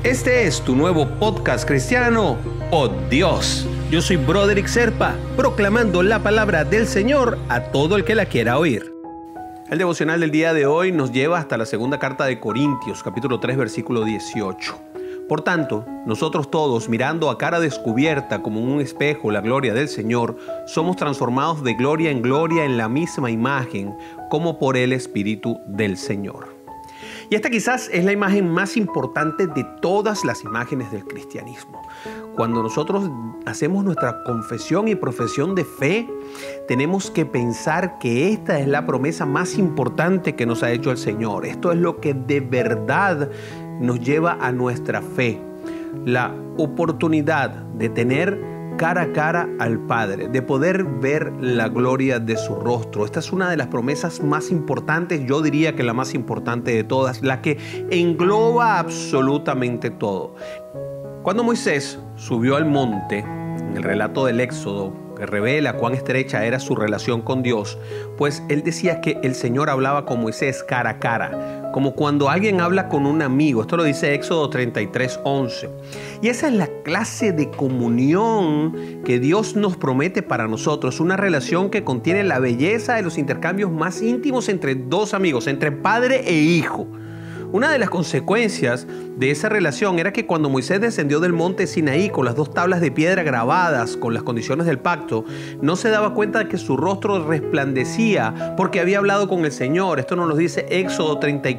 Este es tu nuevo podcast cristiano, Oh Dios. Yo soy Broderick Serpa, proclamando la palabra del Señor a todo el que la quiera oír. El devocional del día de hoy nos lleva hasta la segunda carta de Corintios, capítulo 3, versículo 18. Por tanto, nosotros todos, mirando a cara descubierta como en un espejo la gloria del Señor, somos transformados de gloria en la misma imagen, como por el Espíritu del Señor. Y esta quizás es la imagen más importante de todas las imágenes del cristianismo. Cuando nosotros hacemos nuestra confesión y profesión de fe, tenemos que pensar que esta es la promesa más importante que nos ha hecho el Señor. Esto es lo que de verdad nos lleva a nuestra fe. La oportunidad de tener cara a cara al Padre, de poder ver la gloria de su rostro. Esta es una de las promesas más importantes, yo diría que la más importante de todas, la que engloba absolutamente todo. Cuando Moisés subió al monte, en el relato del Éxodo, que revela cuán estrecha era su relación con Dios, pues él decía que el Señor hablaba con Moisés cara a cara, como cuando alguien habla con un amigo. Esto lo dice Éxodo 33:11. Y esa es la clase de comunión que Dios nos promete para nosotros, una relación que contiene la belleza de los intercambios más íntimos entre dos amigos, entre padre e hijo. Una de las consecuencias de esa relación era que cuando Moisés descendió del monte Sinaí con las dos tablas de piedra grabadas con las condiciones del pacto, no se daba cuenta de que su rostro resplandecía porque había hablado con el Señor. Esto nos lo dice Éxodo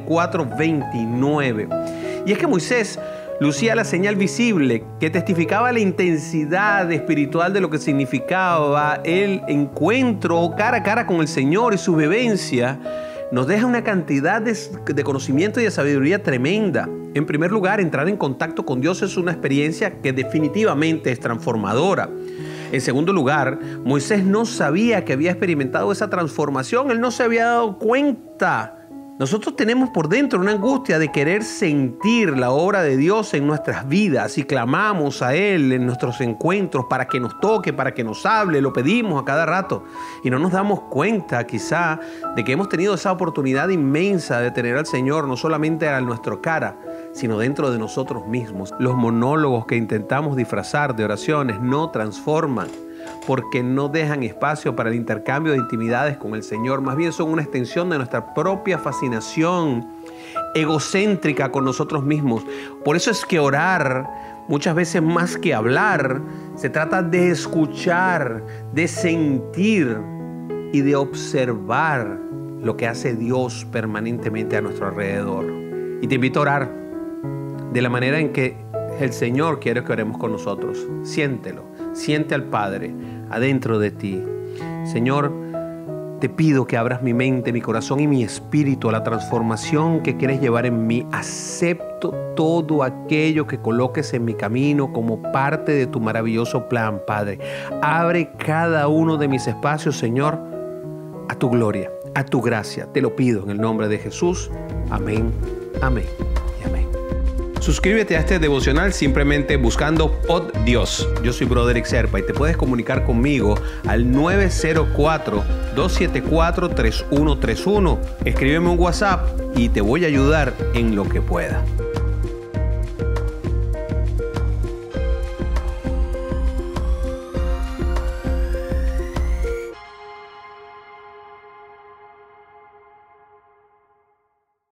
34:29. Y es que Moisés lucía la señal visible que testificaba la intensidad espiritual de lo que significaba el encuentro cara a cara con el Señor, y su vivencia nos deja una cantidad de conocimiento y de sabiduría tremenda. En primer lugar, entrar en contacto con Dios es una experiencia que definitivamente es transformadora. En segundo lugar, Moisés no sabía que había experimentado esa transformación. Él no se había dado cuenta. Nosotros tenemos por dentro una angustia de querer sentir la obra de Dios en nuestras vidas y clamamos a Él en nuestros encuentros para que nos toque, para que nos hable, lo pedimos a cada rato y no nos damos cuenta quizá de que hemos tenido esa oportunidad inmensa de tener al Señor no solamente a nuestra cara, sino dentro de nosotros mismos. Los monólogos que intentamos disfrazar de oraciones no transforman, porque no dejan espacio para el intercambio de intimidades con el Señor. Más bien son una extensión de nuestra propia fascinación egocéntrica con nosotros mismos. Por eso es que orar, muchas veces más que hablar, se trata de escuchar, de sentir y de observar lo que hace Dios permanentemente a nuestro alrededor. Y te invito a orar de la manera en que el Señor quiere que oremos con nosotros. Siéntelo, siente al Padre adentro de ti. Señor, te pido que abras mi mente, mi corazón y mi espíritu a la transformación que quieres llevar en mí. Acepto todo aquello que coloques en mi camino como parte de tu maravilloso plan, Padre. Abre cada uno de mis espacios, Señor, a tu gloria, a tu gracia. Te lo pido en el nombre de Jesús. Amén, amén. Suscríbete a este devocional simplemente buscando Pod Dios. Yo soy Broderick Serpa y te puedes comunicar conmigo al 904-274-3131. Escríbeme un WhatsApp y te voy a ayudar en lo que pueda.